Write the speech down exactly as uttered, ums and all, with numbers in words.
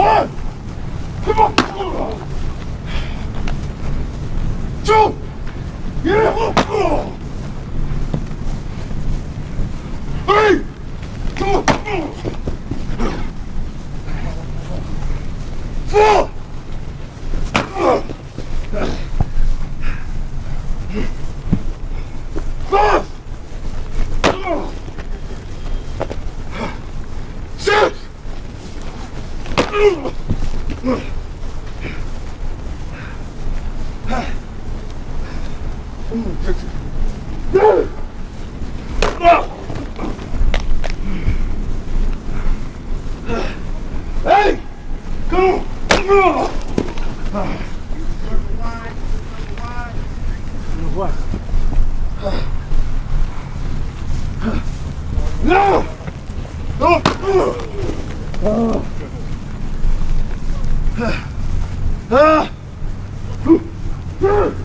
One. Come on. Two. Yeah. Three. Come on. Four. Five. Six. Hey! Come on! What? No! No! Ah!